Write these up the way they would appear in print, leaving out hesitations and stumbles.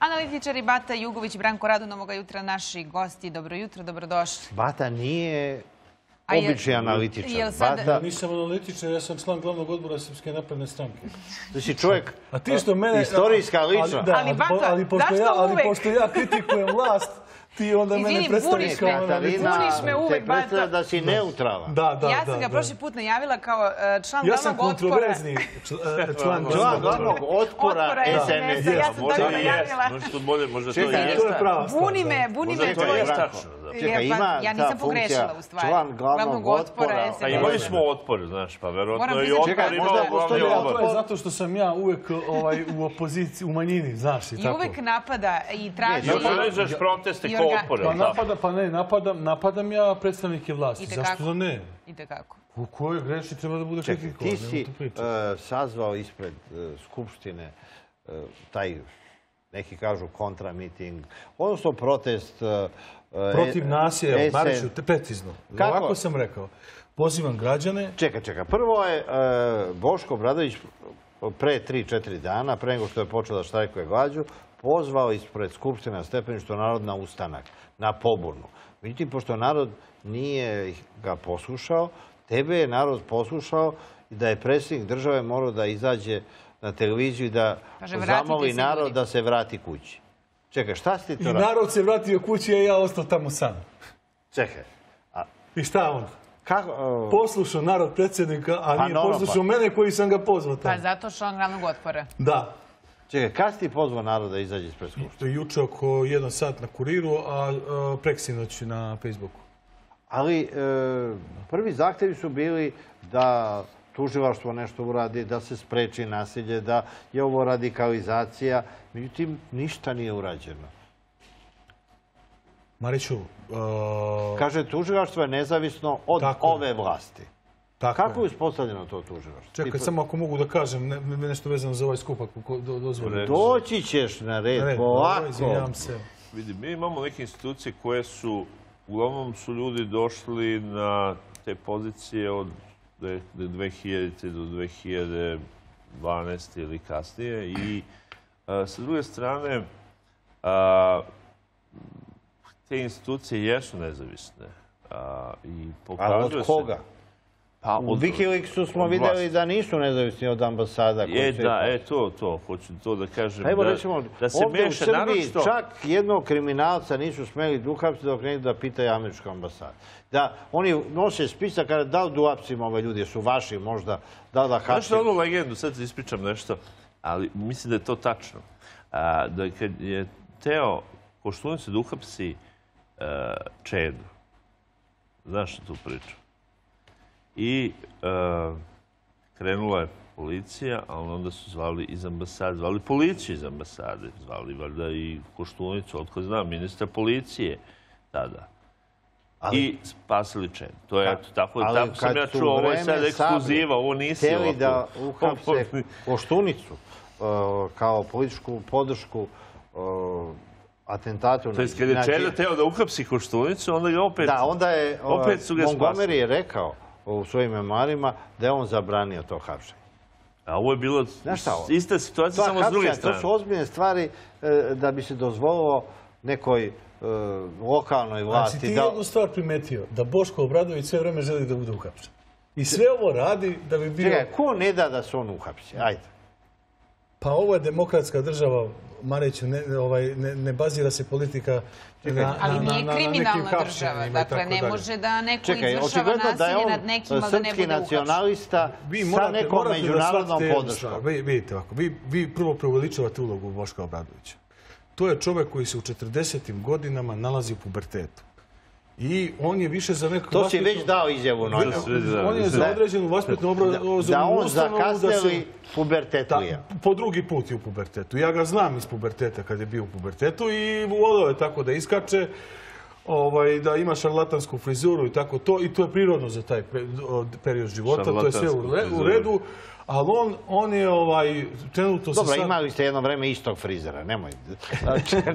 Analitičari Bata Jugović i Branko Radun, ovoga jutra naši gosti. Dobro jutro, dobrodošli. Bata nije obični analitičar. Ja nisam analitičar, ja sam član glavnog odbora Srpske napredne stranke. Ti si čovjek, a ti što mene, istorijska ličnost. Ali pošto ja kritikujem vlast, ti onda mene predstaviš kao analitičar. Buniš me uvek, Bata. Predstavlja da si neutralan. Ja sam ga prošli put najavila kao član glavnog otpora. Ja sam kontroverzni član glavnog otpora SNS. Ja sam tako najavila. Možda to i je. Buni me. Ja nisam pogrešila u stvari. Član glavnog otpora. SNS. Imali smo otpor, znaš, pa verovatno i otpor imao glavni odbor. To je zato što sam ja uvek u opoziciji, u manjini, znaš i tako. I uvek napada i traži... Organizuješ proteste ko otpore. Pa ne, napadam ja predstavnike vlasti. Zašto da ne? I tekako. U kojoj greši treba da bude kritikovan? Ti si sazvao ispred Skupštine taj, neki kažu, kontramiting, odnosno protest... Protiv nasilja, Mariću, precizno. Ovako sam rekao. Pozivam građane... Čekaj. Prvo je Boško Obradović pre 3-4 dana, pre nego što je počeo da štrajkuje glađu, pozvao ispred Skupštine na stepeništu narod na ustanak, na pobunu. Međutim, pošto narod nije ga poslušao, tebe je narod poslušao i da je predsjednik države morao da izađe na televiziju i da zamoli narod da se vrati kući. Čekaj, šta si ti to radio? I narod se vratio kući, a ja ostao tamo sam. Čekaj. I šta onda? Poslušao narod predsjednika, a nije poslušao mene koji sam ga pozvao tamo. Pa zato član glavnog otpora. Da. Čekaj, kada si ti pozvao narod da izađe ispred Skupštine? Juče oko 1 sat na Kuriru, a preksinoć na Facebooku. Ali prvi zahtjevi su bili da tužilaštvo nešto uradi, da se spreči nasilje, da je ovo radikalizacija. Međutim, ništa nije urađeno. Mariću... Kaže, tužilaštvo je nezavisno od ove vlasti. Kako je uspostavljeno to tužilaštvo? Čekaj, samo ako mogu da kažem nešto vezano za ovaj skup, ako dozvolim. Doći ćeš na red, polako. Izvinjam se. Vidi, mi imamo neke institucije koje su, uglavnom su ljudi došli na te pozicije od 2000. do 2012. ili kasnije i sa druge strane te institucije jesu nezavisne. Ali od koga? U Wikileaksu smo vidjeli da nisu nezavisni od ambasada. To, hoću to da kažem. Evo recimo, ovdje u Srbiji čak jednog kriminalca nisu smeli da uhapsiti dok ne idu da pitaju američku ambasadu. Da oni nose spisak, kada da li da uhapsimo ove ljudi, su vaši možda, da li da hapsimo. Znaš da onu legendu, sad se ispričam nešto, ali mislim da je to tačno. Da kad je teo Koštunica da uhapsi Čedu, znaš tu priču? I krenula je policija, ali onda su zvali iz ambasade, zvali policiju iz ambasade, zvali valjda i Koštunicu, otko znam, ministra policije tada. I spasili Čedu. To je tako sam ja čuo, ovo je sad ekskluziva, ovo nisi ovako. Htjeli da uhapse Koštunicu kao političku podršku atentatu. To je kad je Čeda teo da uhapsi Koštunicu, onda ga opet... Da, onda je Montgomery rekao u svojim memoarima da je on zabranio to hapšenje. A ovo je bilo ista situacija, samo s druge strane. To su ozbiljne stvari da bi se dozvolilo nekoj lokalnoj vlasti. Znači ti jednu stvar primetio, da Boško Obradović sve vreme želi da bude uhapšen. I sve ovo radi da bi bio... Čekaj, ko ne da da se on uhapsi? Ajde. Pa ovo je demokratska država, Mariću, ne bazira se politika ali nije kriminalna država, dakle ne može da neko izvršava nasilje nad nekim, ali da ne bude uhapšen. Srpski nacionalista sa nekom međunarodnom podrškom. Vidite ovako, vi prvo preuveličavate ulogu Boška Obradovića. To je čovjek koji se u 40. godinama nalazi u pubertetu. I on je više za nekog... To si već dao izjavu. On je za određenu vaspitnu obrazovnu da on zakasneli pubertetuje. Po drugi put je u pubertetu. Ja ga znam iz puberteta kad je bio u pubertetu i voleo je tako da iskače, da ima šarlatansku frizuru i tako to. I to je prirodno za taj period života. To je sve u redu. Ali on je trenutno... Dobro, imali ste jedno vreme istog frizera, nemoj.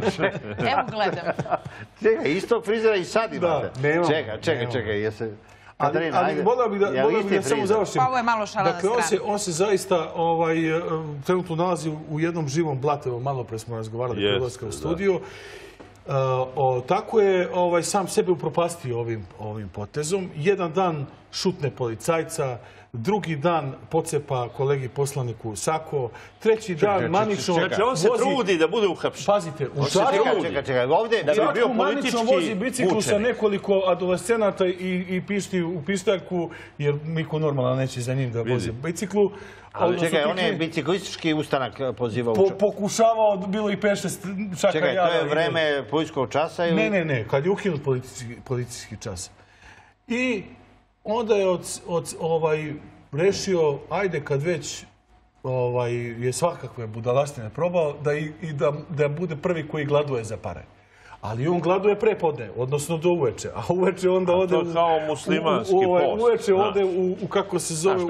Evo gledam. Čekaj, istog frizera i sad imate. Čekaj. Ali volio bih da samo završim. Pa ovo je malo šala na stranu. Dakle, on se zaista trenutno nalazi u jednom živom blatu. Malo pre smo razgovarali kod ulaska u studiju. Tako je sam sebe upropastio ovim potezom. Jedan dan šutne policajca, drugi dan pocepa kolegi poslaniku sako, treći dan manično vozi... Znači, on se trudi da bude uhapšen. Pazite, u Čačku manično vozi biciklu sa nekoliko adolescenata i pišti u pištaljku, jer niko normalno neće za njim da vozi biciklu. Ali čekaj, on je biciklistički ustanak pozivao... Pokušavao, bilo i 5-6 čaka. Čekaj, to je vreme policijskog časa ili... Ne, kad je ukinut policijski čas. I onda je rešio, ajde kad već je svakakve budalastine probao, da bude prvi koji gladuje za pare. Ali on gladuje prepodne, odnosno do uveče. A uveče onda ode... To je kao muslimanski post. Uveče ode u kako se zove...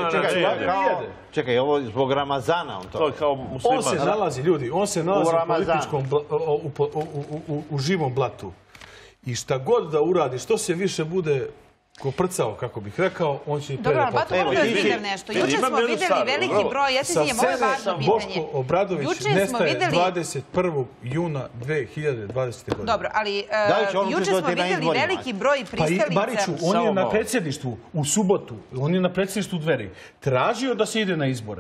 Čekaj, ovo je zbog Ramazana on to... To je kao musliman. On se nalazi, ljudi, u političkom, u živom blatu. I šta god da uradi, što se više bude koprcao, kako bih rekao, on će i dobro, ali Bato, moram da vas pitam nešto. Juče smo videli veliki broj, ja se svijem, ovo je važno pitanje. Boško Obradović nestaje 21. juna 2020. godine. Dobro, ali juče smo videli veliki broj pristalica... Pa Bariću, on je na predsjedništvu u subotu, on je na predsjedništvu Dveri, tražio da se ide na izbore.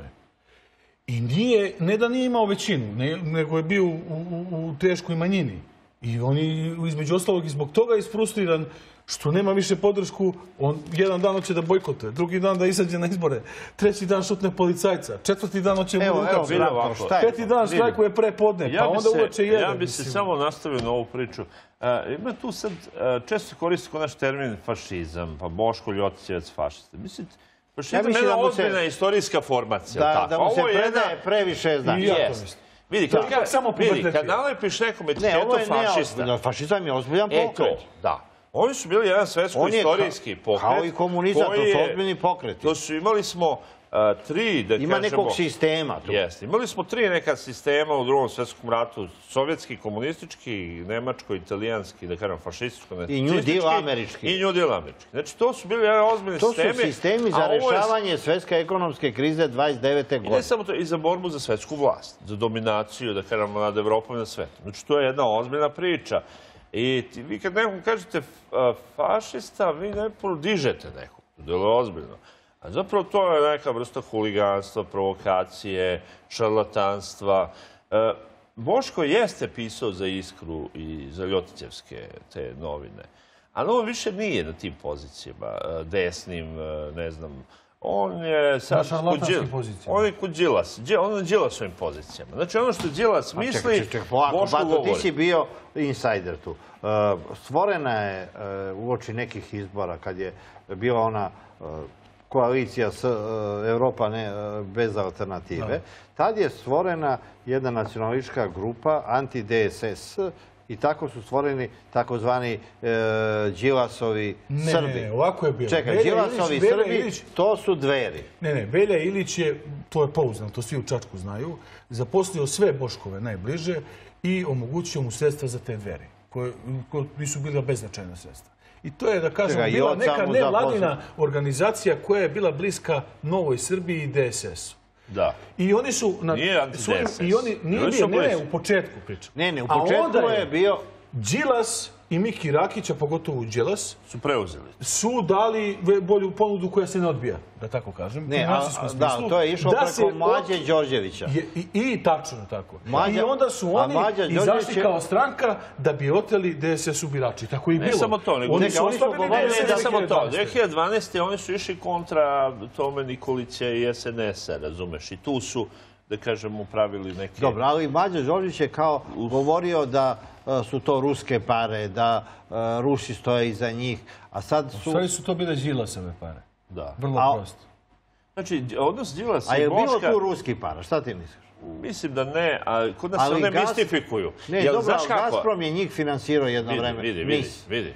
I ne da nije imao većinu, nego je bio u teškoj manjini. I on je, između ostalog, i zbog toga isfrustriran što nema više podršku. Jedan dan hoće da bojkotuje, drugi dan da izađe na izbore, treći dan šutne policajca, četvrti dan hoće mu uhapsiti, peti dan štrajkuje prepodne, pa onda uveče jede. Ja bi se samo nastavio na ovu priču. Ima tu sad, često koristi ko naš termin fašizam, pa Boško Ljotićevac fašista. Mislim, fašizam je jedna ozbiljna istorijska formacija. Da mu se predaje previše znači. Vidi, kad nalepiš nekom etiketu fašista... Fašizam je ozbiljan pokret. Da. Oni su bili jedan svetsko-istorijski pokret. Kao i komunizam, to su ozbiljni pokreti. To su, imali smo tri, da kažemo... Ima nekog sistema tu. Jeste. Imali smo tri neka sistema u drugom svjetskom ratu. Sovjetski, komunistički, nemačko, italijanski, da kažem, fašističko, i New Deal američki. I New Deal američki. Znači, to su bili jedan ozbiljni sistemi. To su sistemi za rešavanje svetske ekonomske krize 29. godine. I ne samo to, i za borbu za svetsku vlast, za dominaciju, da kažemo, nad Evropom i na svetu. Znači, to je jedna ozbiljna priča. I vi kad nekom kažete fašista, vi ne dižete nekog. To je ozbiljno. A zapravo to je neka vrsta huliganstva, provokacije, šarlatanstva. Boško jeste pisao za Iskru i za Ljotićevske te novine. Ali on više nije na tim pozicijama, desnim, ne znam. On je sad kod Đilasa. On je na Đilasovim pozicijama. Znači ono što Đilas misli, Boško govori. Ti si bio insajder tu. Stvorena je uoči nekih izbora, kad je bila ona koalicija Evropa bez alternative, tad je stvorena jedna nacionalistička grupa, anti-DSS, i tako su stvoreni takozvani Đilasovi Srbi. Ne, ovako je bilo. Čekaj, Đilasovi Srbi, to su Dveri. Ne, Velja Ilić je, to je pouzdano, to svi u Čačku znaju, zaposlio sve Boškove najbliže i omogućio mu sredstva za te Dveri, koje nisu bila beznačajna sredstva. I to je, da kažem, bila neka nevladina organizacija koja je bila bliska Novoj Srbiji i DSS-u. Da. I oni su... Nije anti-DSS. Nije bio, ne, u početku pričam. Ne, u početku je bio... Đilas i Miki Rakić, a pogotovo Đilas, su dali bolju ponudu koja se ne odbija, da tako kažem. Da, to je išlo preko Mlađe Đorđevića. I tačno tako. I onda su oni izašli kao stranka da bi oteli DSS-u birači. Tako i bilo. Ne samo to, nego ne samo to. 2012. oni su išli kontra Tome Nikolića i SNS-a, razumeš? I tu su, da kažemo, pravili neke... Dobro, ali Mlađe Đorđević je kao govorio da su to ruske pare, da Rusi stoje iza njih, a sad su... U stvari su to bile Đilasove pare. Da. Vrlo prosto. Znači, odnos Đilasa i Boška... A je bilo tu ruski para? Šta ti misliš? Mislim da ne, a kod nas se one mistifikuju. Ne, dobro, Gazprom je njih finansirao jedno vreme. Vidi.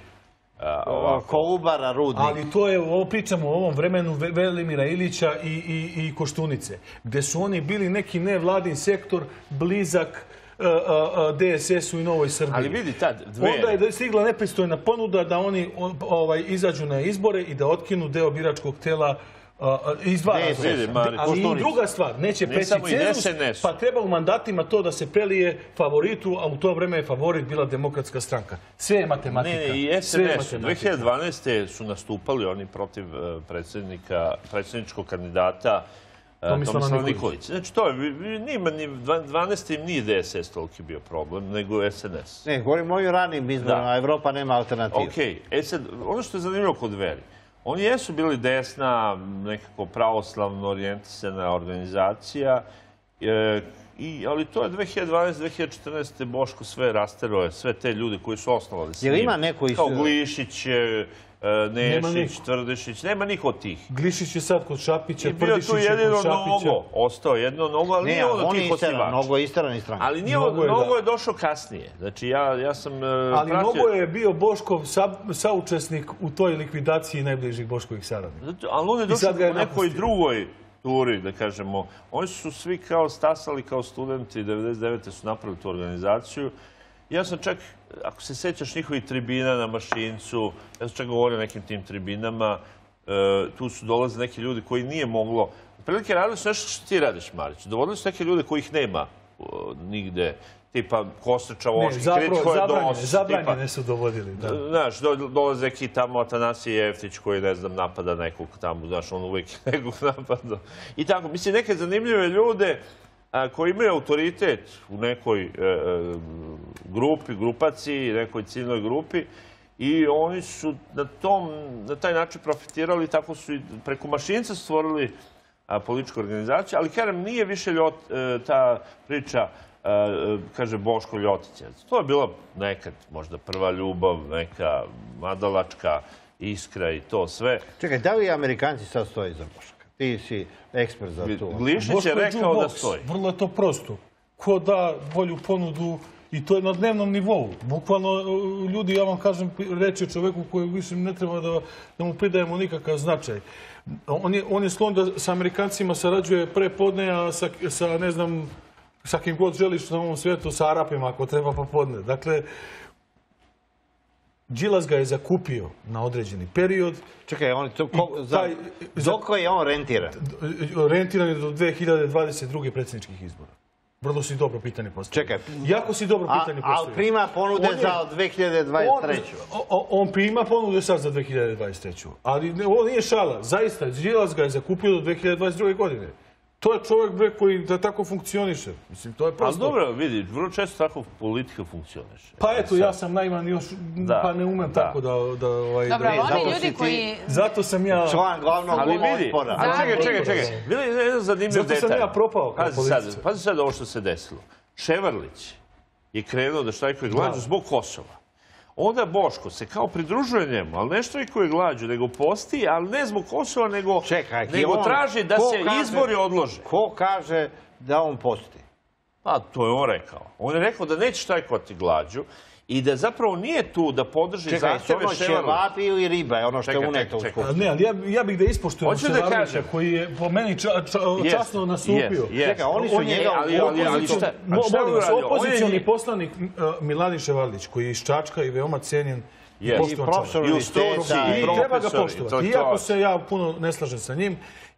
Kolubara, Rudnik. Ali to je, ovo pričamo o ovom vremenu Velimira Ilića i Koštunice, gde su oni bili neki nevladin sektor blizak DSS-u i Novoj Srbiji. Ali vidi tad, Dveri. Onda je stigla nepristojna ponuda da oni izađu na izbore i da otkinu deo biračkog tela iz dva razloga. Ali i druga stvar, neće preći cenzus, pa treba u mandatima to da se prelije favoritu, a u to vreme je favorit bila Demokratska stranka. Sve je matematika. Ne, i SNS. 2012. su nastupali oni protiv predsjedničkog kandidata Tomislava Nikolića. Znači, to je, 12. im nije DSS toliki bio problem, nego SNS. Ne, govorimo o ovim ranim izborima, Evropa nema alternativu. Okej, sad, ono što je zanimljivo kod Dveri, oni jesu bili desna, nekako pravoslavno orijentisana organizacija, ali to je 2012-2014. Boško sve rasteroje, sve te ljude koji su osnovali s njim. Kao Glišić, Nešić, Tvrdišić, nema niko od tih. Glišić je sad kod Šapića, Tvrdišić je kod Šapića. I bio tu jedino Nogo, ostao jedno Nogo, ali nije ono tih osnivača. Nogo je isteran iz stranke. Ali Nogo je došao kasnije. Znači, ja sam pratio... Ali Nogo je bio Boškov saučesnik u toj likvidaciji najbližih Boškovih saradnika. Ali on je došao u nekoj drugoj turi, da kažemo. Oni su svi kao stasali kao studenti, 99. su napravili tu organizaciju. Ja sam čak, ako se sjećaš njihovih tribina na Mašincu, ja sam čak govorio o nekim tim tribinama, tu su dolaze neki ljudi koji nije moglo... Prilike radili su nešto što ti radiš, Marić. Dovodili su neke ljude kojih nema nigde, tipa Kostriča, Voški, Kritko je dosta. Zabranjene su dovodili, da. Znaš, dolaze neki tamo Atanasije Jeftić koji, ne znam, napada nekog tamo, znaš, on uvijek nekog napada. I tako, mislim, neke zanimljive ljude koji imaju autoritet u nekoj grupaciji, nekoj ciljnoj grupi i oni su na taj način profitirali, tako su i preko Mašinca stvorili političku organizaciju, ali kažem, nije više ta priča, kaže Boško Ljotić. To je bila nekad možda prva ljubav, neka madalačka iskra i to sve. Čekaj, da li Amerikanci sad stoji za Boška? Ti si ekspert za to. Glišić je rekao da stoji. Vrlo je to prosto. Ko da bolju ponudu i to je na dnevnom nivou. Bukvalno ljudi, ja vam kažem, reći o čoveku koji više ne treba da mu pridajemo nikakav značaj. On je sklon da sa Amerikancima sarađuje pre podne, a sa ne znam, sa kim god želiš na ovom svijetu, sa Arapima ako treba popodne. Dakle, Đilas ga je zakupio na određeni period. Čekaj, dok je on rentiran? Rentiran je do 2022. predsjedničkih izbora. Vrlo si dobro pitanje postavio. Čekaj. Jako si dobro pitanje postavio. Ali prima ponude za 2023. On prima ponude sad za 2023. Ali ovo nije šala. Zaista, Đilas ga je zakupio do 2022. godine. To je čovjek koji da tako funkcioniše. Mislim, to je prosto. Ali dobro, vidi, vrlo često tako politika funkcioniše. Pa eto, ja sam naivan još, pa ne umem tako da... Dobro, oni ljudi koji... Zato sam ja... Član glavnog otpora. Ali čekaj. Bilo je jedan zanimljiv detalj. Zato sam ja propao kao političar. Pazi sad ovo što se desilo. Ševarlić je krenuo da štrajkuje glađu zbog Kosova. Onda Boško se kao pridružuje njemu, ali ne štrajkuje glađu, nego posti, ali ne zbog Kosova, nego traži da se izbori odlože. Ko kaže da on posti? Pa, to je on rekao. On je rekao da neće štrajkovati glađu i da zapravo nije tu da podrži zahtjeve Ševarlića. Čekaj, ćevapi ili riba je ono što je uneto u skupštinu. Ne, ali ja bih da ispoštujem Ševarlića koji je po meni časno nastupio. Čekaj, oni su njega... Opozicioni poslanik Miladin Ševarlić, koji je iz Čačka i veoma cijenjen i profesor univerziteta. I treba ga poštovati. Iako se ja puno ne slažem sa njim,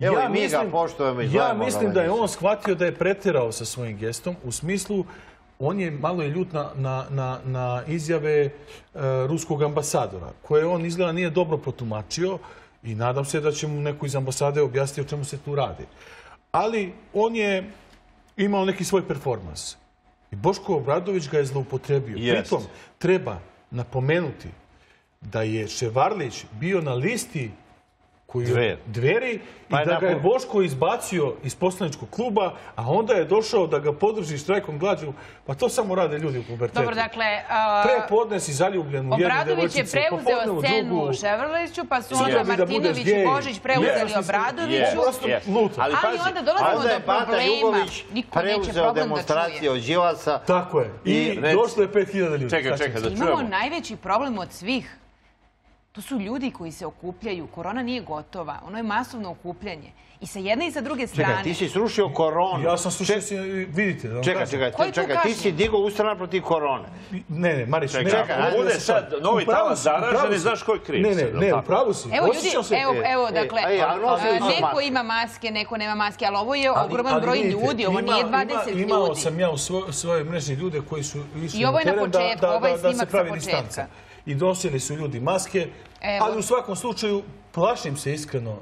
ja mislim da je on shvatio da je preterao sa svojim gestom u smislu on je malo ljut na izjave ruskog ambasadora, koje on izgleda nije dobro protumačio i nadam se da će mu neko iz ambasade objasniti o čemu se tu radi. Ali on je imao neki svoj performans. I Boško Obradović ga je zloupotrebio. Pritom treba napomenuti da je Ševarlić bio na listi Dveri i da ga je Boško izbacio iz poslaničkog kluba, a onda je došao da ga podrži štrajkom glađu. Pa to samo rade ljudi u pubertetu. Dobro, dakle... Prepodne si zaljubljen u jednu devojčicu. Obradović je preuzeo scenu u Ševarliću, pa su onda Martinović i Božić preuzeli Obradoviću. Ali onda dolazimo do problema. Niko neće problem da čuje. Od Đilasa. Tako je. I došlo je 5000 ljudi. Čekaj, da čujemo. Imamo najveći problem od svih. To su ljudi koji se okupljaju. Korona nije gotova. Ono je masovno okupljanje. I sa jedne i sa druge strane... Čekaj, ti si srušio koronu. Ja sam srušio, vidite. Čekaj, ti si digao ustanak protiv korone. Ne, Marić, ne. Čekaj, bude sad novi talas zaražen i znaš ko je kriv. Ne, u pravu si. Evo ljudi, evo, dakle, neko ima maske, neko nema maske, ali ovo je ogroman broj ljudi, ovo nije 20 ljudi. Imao sam ja u svojoj mreži ljude koji su išli na teren da se pravi distanca. I nosili su ljudi maske, ali u svakom slučaju plašim se iskreno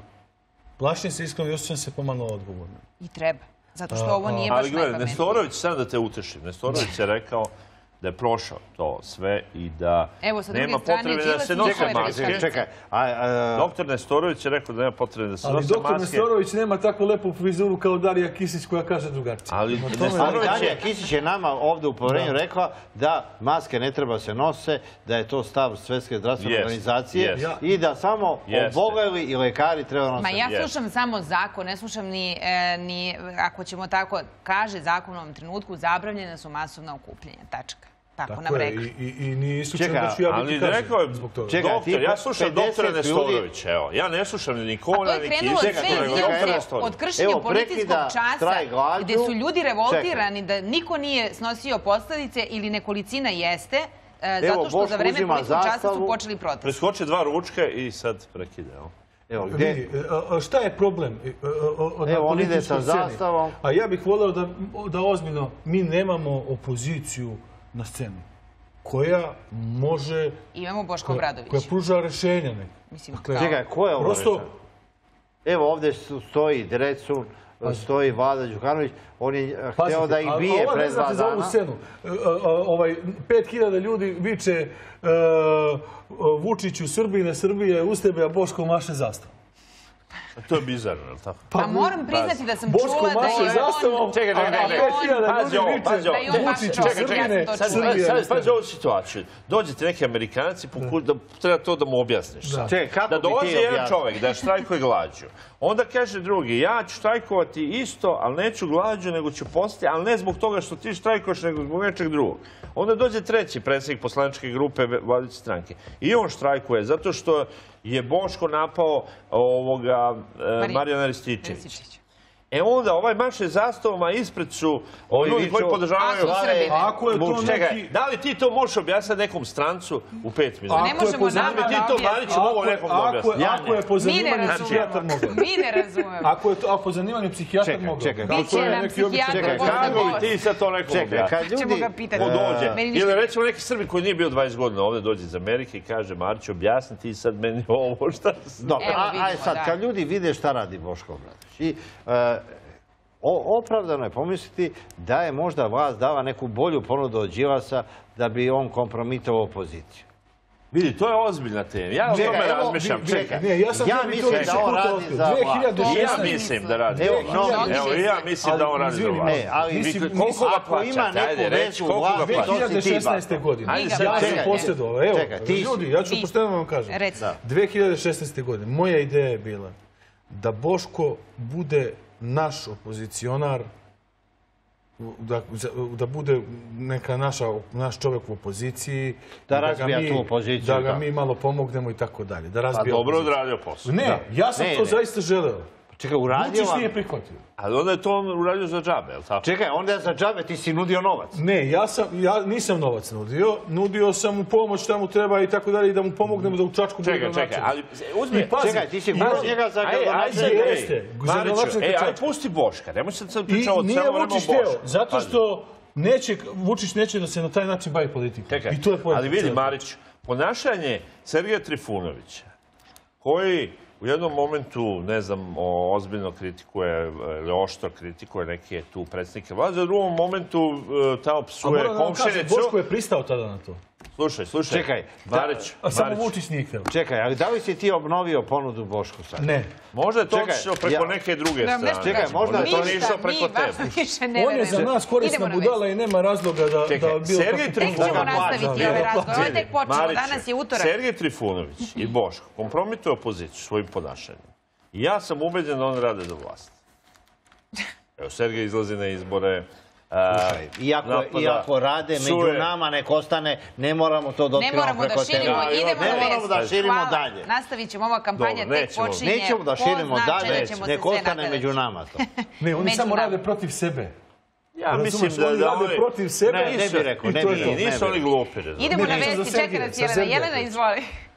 i osjećam se pomalo odgovorno. I treba, zato što ovo nije baš najpametnije. Ali gledaj, Nestorović, sad da te utešim, Nestorović je rekao da je prošao to sve i da nema potrebe da se nose maske. Čekaj, doktor Nestorović je rekao da nema potrebe da se nose maske. Ali doktor Nestorović nema tako lepu frizuru kao Darija Kisić koja kaže drugačije. Ali Darija Kisić je nama ovdje u Poverenju rekla da maske ne treba se nose, da je to stav Svjetske zdravstvene organizacije i da samo oboleli i lekari treba nositi. Ma ja slušam samo zakon, ne slušam ni, ako ćemo tako, kaže zakon u ovom trenutku, zabranjena su masovna okupljanja, tačka. Tako nam rekao. I nije isključeno da ću ja biti kažen zbog toga. Doktor, ja slušam doktora Nestorovića, evo. Ja ne slušam ni Nikola, ni Kisića. A to je krenulo sve od kršenja policijskog časa, gdje su ljudi revoltirani da niko nije snosio posljedice ili nekolicina jeste, zato što za vreme policijskog časa su počeli protest. Preskoče dva ručka i sad prekide, evo. Vidi, šta je problem na političkoj sceni? A ja bih voleo da ozbiljno mi nemamo opoziciju na scenu, koja može... Imamo Boška Obradovića. Koja pruža rješenja neka. Čekaj, ko je ovo rješenje? Evo ovdje stoji Drecun, stoji Vlada Đukanović, on je htio da ih bije pred 2 dana. Ovo ne znate za ovu scenu. 5000 ljudi viče Vučiću Srbine, Srbije, uz tebe, a Boško maše zastavom. To je bizarno, je li tako? Pa moram priznati da sam čula da je on... Čekaj, pazi ovu situaciju. Dođete neki Amerikanci, treba to da mu objasniš. Da dolazi jedan čovjek da štrajkuje glađu. Onda kaže drugi, ja ću štrajkovati isto, ali neću glađu, nego ću postati, ali ne zbog toga što ti štrajkuješ, nego zbog nečeg drugog. Onda dođe treći predsjednik poslaničke grupe vladajuće stranke. I on štrajkuje, zato što je Boško napao Marijana Rističevića. Onda ovaj maše zastavama ispred su ljudi koji podržavaju... Čekaj, da li ti to možeš objasniti nekom strancu u 5 minuta? Ne možemo nama da objasniti. Ti to Mariću mogu nekom da objasniti. Ako je po zanimanju psihijatar mogao. Mi ne razumemo. Ako je po zanimanju psihijatar mogao. Biće nam psihijatar posle Kako ti sad to nekom objasniš? Ćemo ga pitati. Ili recimo neki Srbi koji nije bio 20 godina ovdje dođe iz Amerike i kaže Mariću objasni ti sad meni ovo šta... Aj sad, kad ljudi vide šta radi Boško Obradović i opravdano je pomisliti da je možda vlast dala neku bolju ponudu od Đilasa da bi on kompromitovao opoziciju. Vidi, to je ozbiljna tema. Ja o tome razmišljam. Ja mislim da on radi za vlast. Ja mislim da radi za vlast. Evo, ja mislim da on radi za vlast. Ako ima neku veću vlast, to si ti baš. 2016. godine. Ja sam posjedovao. Evo, ljudi, ja ću pošteno vam kažem. 2016. godine. Moja ideja je bila da Boško bude naš opozicionar, da bude naš čovjek u opoziciji, da razbija tu opoziciju, da ga mi malo pomognemo i tako dalje. Pa dobro odradio posao. Ne, ja sam to zaista želeo. Čekaj, uradio vam... nije prihvatio. Ali onda je to on uradio za džabe, je li tako? Čekaj, onda je za džabe, ti si nudio novac. Ne, ja nisam novac nudio. Nudio sam mu pomoć šta mu treba i tako dalje i da mu pomognemo da u Čačku bude gradonačelnik. Čekaj, ali uzmi... Čekaj, ti si baš njega za gradonačelnika. Mariću, aj pusti Boška, nemoj sad pričao od samo vremena Boška. Zato što Vučić neće da se na taj način bavi politikom. Čekaj, ali vidi Mariću, ponašanje Sergeja Trifunovića, koji u jednom momentu, ne znam, ozbiljno kritikuje ili oštro kritikuje neke tu predsjednike vlade, u drugom momentu tamo psuje komšinicu. Boško je pristao tada na to. Slušaj. Čekaj, Marić. A samo Vučić nije htio. Čekaj, ali da li si ti obnovio ponudu Bošku sad? Ne. Možda je to otišao preko neke druge strane. Čekaj, možda je to nije išao preko tebe. On je za nas korisna budala i nema razloga da... Sergej Trifunović... Tek ćemo nastaviti ove razgovore. Ovo je tek počelo, danas je utorak. Sergej Trifunović i Boško kompromituje opoziciju svojim ponašanjem. I ja sam ubeđen da on rade za vlast. Evo, Sergej izlazi na izbore, Iako rade među nama, nek ostane, ne moramo to da otkrivamo preko tebe. Ne moramo da širimo dalje. Nastavit ćemo, ova kampanja tek počinje. Nećemo da širimo dalje, nek ostane među nama to. Ne, oni samo rade protiv sebe. Ja mislim da oni rade protiv sebe. Ne bi rekao, nisu oni glupi. Idemo na vesti, čeka nas Jelena. Jelena, izvoli.